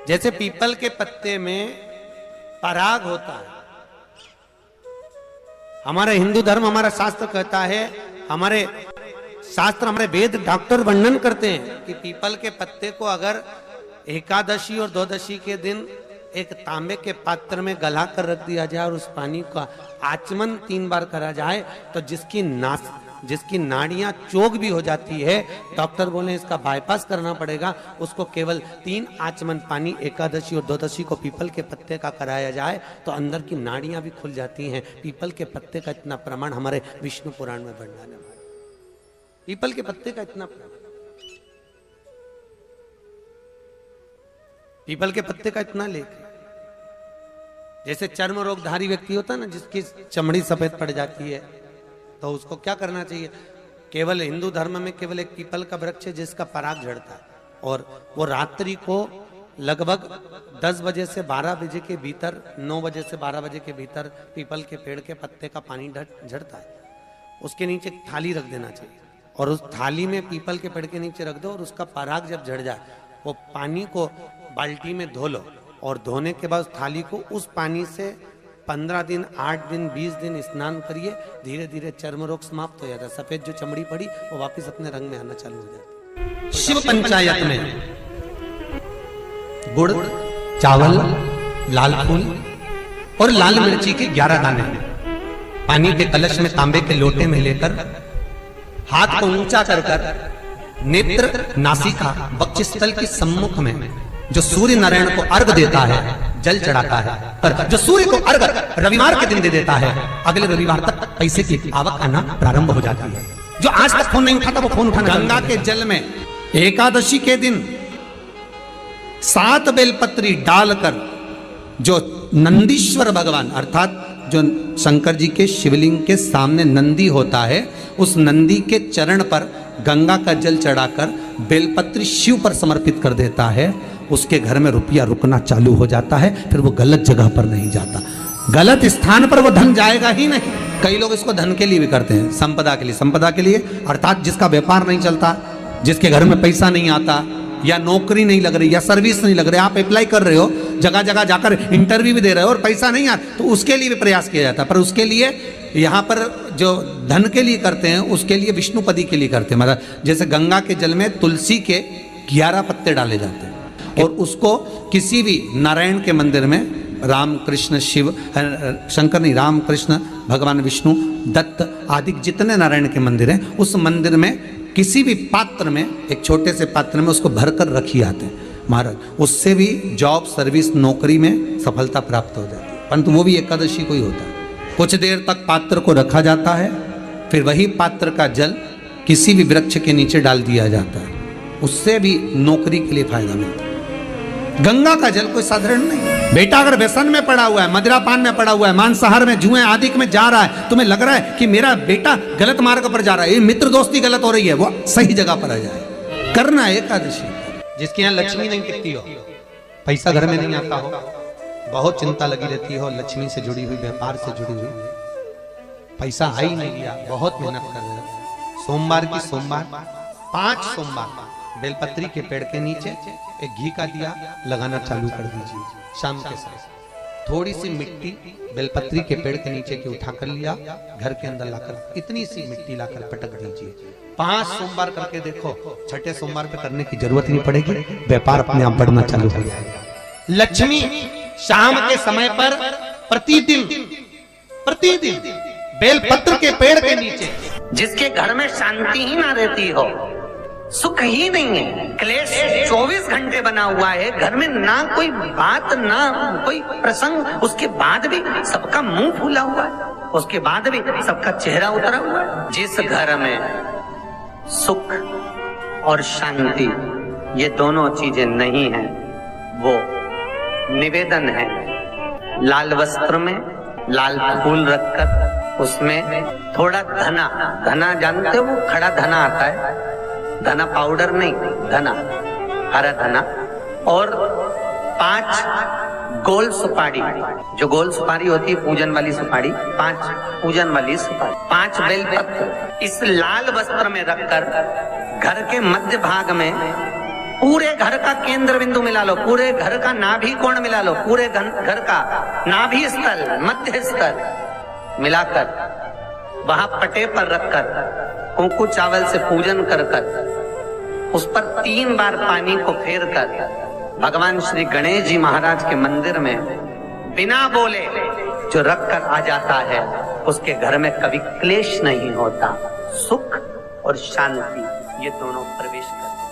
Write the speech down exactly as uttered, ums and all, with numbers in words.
जैसे पीपल के पत्ते में पराग होता है। हमारा हिंदू धर्म, हमारा शास्त्र कहता है, हमारे शास्त्र, हमारे वेद डॉक्टर वर्णन करते हैं कि पीपल के पत्ते को अगर एकादशी और द्वादशी के दिन एक तांबे के पात्र में गला कर रख दिया जाए और उस पानी का आचमन तीन बार करा जाए तो जिसकी नास जिसकी नाड़ियां चोक भी हो जाती है, डॉक्टर बोले इसका बाईपास करना पड़ेगा, उसको केवल तीन आचमन पानी एकादशी और द्वादशी को पीपल के पत्ते का कराया जाए तो अंदर की नाड़ियां भी खुल जाती हैं। पीपल के पत्ते का इतना प्रमाण हमारे विष्णु पुराण में वर्णन है। पीपल के पत्ते का इतना प्रमाण, पीपल के पत्ते का इतना लेख है। जैसे चर्म रोगधारी व्यक्ति होता है ना, जिसकी चमड़ी सफेद पड़ जाती है, तो उसको क्या करना चाहिए? केवल हिंदू धर्म में केवल एक पीपल का वृक्ष है जिसका पराग झड़ता है, और वो रात्रि को लगभग दस बजे से बारह बजे के भीतर, नौ बजे से बारह बजे के भीतर पीपल के पेड़ के पत्ते का पानी झड़ता है। उसके नीचे थाली रख देना चाहिए और उस थाली में पीपल के पेड़ के नीचे रख दो और उसका पराग जब झड़ जाए वो पानी को बाल्टी में धो लो, और धोने के बाद थाली को उस पानी से पंद्रह दिन, आठ दिन, बीस दिन स्नान करिए। धीरे धीरे चर्म रोग समाप्त हो जाता है। सफेद जो चमड़ी पड़ी वो वापस अपने रंग में आना चालू हो जाती है। शिव पंचायत में गुड़, चावल, लाल फूल और लाल मिर्ची के ग्यारह दाने पानी के कलश में तांबे के लोटे में लेकर हाथ को ऊंचा कर कर नेत्र, नासिका, वक्षस्थल के सम्मुख में जो सूर्य नारायण को अर्घ देता है, जल चढ़ाता है, पर जो सूर्य को अर्घ रविवार के दिन दे देता है, अगले रविवार तक पैसे की आवक आना प्रारंभ हो जाती है। जो आज तक फोन नहीं उठाता वो फोन उठाना। गंगा के जल में एकादशी के दिन सात बेलपत्री डालकर जो नंदीश्वर भगवान अर्थात जो शंकर जी के शिवलिंग के सामने नंदी होता है, उस नंदी के चरण पर गंगा का जल चढ़ाकर बेलपत्री शिव पर समर्पित कर देता है, उसके घर में रुपया रुकना चालू हो जाता है। फिर वो गलत जगह पर नहीं जाता, गलत स्थान पर वो धन जाएगा ही नहीं। कई लोग इसको धन के लिए भी करते हैं, संपदा के लिए। संपदा के लिए अर्थात जिसका व्यापार नहीं चलता, जिसके घर में पैसा नहीं आता, या नौकरी नहीं लग रही, या सर्विस नहीं लग रही, आप अप्लाई कर रहे हो, जगह जगह जाकर इंटरव्यू भी दे रहे हो और पैसा नहीं आता, तो उसके लिए भी प्रयास किया जाता है। पर उसके लिए यहाँ पर जो धन के लिए करते हैं, उसके लिए विष्णुपदी के लिए करते हैं। मतलब जैसे गंगा के जल में तुलसी के ग्यारह पत्ते डाले जाते हैं और उसको किसी भी नारायण के मंदिर में, राम कृष्ण शिव शंकर नहीं, राम कृष्ण भगवान विष्णु दत्त आदि जितने नारायण के मंदिर हैं, उस मंदिर में किसी भी पात्र में, एक छोटे से पात्र में उसको भरकर रखी आते हैं महाराज। उससे भी जॉब, सर्विस, नौकरी में सफलता प्राप्त हो जाती है। परंतु वो भी एकादशी को ही होता है। कुछ देर तक पात्र को रखा जाता है, फिर वही पात्र का जल किसी भी वृक्ष के नीचे डाल दिया जाता है, उससे भी नौकरी के लिए फायदा मिलता है। गंगा का जल कोई साधारण नहीं। बेटा अगर व्यसन में पड़ा हुआ है, मदिरापान में पड़ा हुआ है, मांसाहार में, जुए आदि में जा रहा है, तुम्हें लग रहा है कि मेरा बेटा गलत मार्ग पर जा रहा है, ये मित्र दोस्ती गलत हो रही है, वो सही जगह पर आ जाए। करना है एकादशी। जिसके यहाँ लक्ष्मी नहीं टिकती हो, पैसा घर में नहीं आता हो, बहुत चिंता लगी रहती हो, लक्ष्मी से जुड़ी हुई, व्यापार से जुड़ी हुई, पैसा आ ही नहीं गया, बहुत मेहनत कर रहे हो, सोमवार की सोमवार पांच सोमवार बेलपत्री के पेड़ के नीचे एक घी का दिया लगाना चालू कर दीजिए। शाम के समय थोड़ी सी मिट्टी बेलपत्री के पेड़ के नीचे की उठा कर लिया, घर के अंदर लाकर इतनी सी मिट्टी लाकर पटक दीजिए। पांच सोमवार करके देखो, छठे सोमवार पे करने की जरूरत नहीं पड़ेगी, व्यापार अपने आप बढ़ना चालू हो जाएगा। लक्ष्मी शाम के समय पर प्रतिदिन प्रतिदिन बेलपत्र के पेड़ के नीचे, जिसके घर में शांति ही ना रहती हो, सुख ही नहीं है, क्लेश चौबीस घंटे बना हुआ है, घर में ना कोई बात ना कोई प्रसंग, उसके बाद भी सबका मुंह फूला हुआ है, उसके बाद भी सबका चेहरा उतरा हुआ है। जिस घर में सुख और शांति ये दोनों चीजें नहीं है, वो निवेदन है लाल वस्त्र में लाल फूल रखकर उसमें थोड़ा धना, धना जानते हो, वो खड़ा धना आता है, धना पाउडर नहीं, धना, हरा धना, और पांच गोल सुपारी, जो गोल सुपारी होती है पूजन वाली सुपारी, पांच पूजन वाली सुपारी, पांच बेलपत्र इस लाल वस्त्र में रखकर घर के मध्य भाग में पूरे घर का केंद्र बिंदु मिला लो, पूरे घर का नाभि कोण मिला लो, पूरे घर का नाभि स्थल, मध्य स्थल मिलाकर वहां पटे पर रखकर कुंकू चावल से पूजन कर कर उस पर तीन बार पानी को फेर कर भगवान श्री गणेश जी महाराज के मंदिर में बिना बोले जो रख कर आ जाता है, उसके घर में कभी क्लेश नहीं होता, सुख और शांति ये दोनों प्रवेश करते हैं।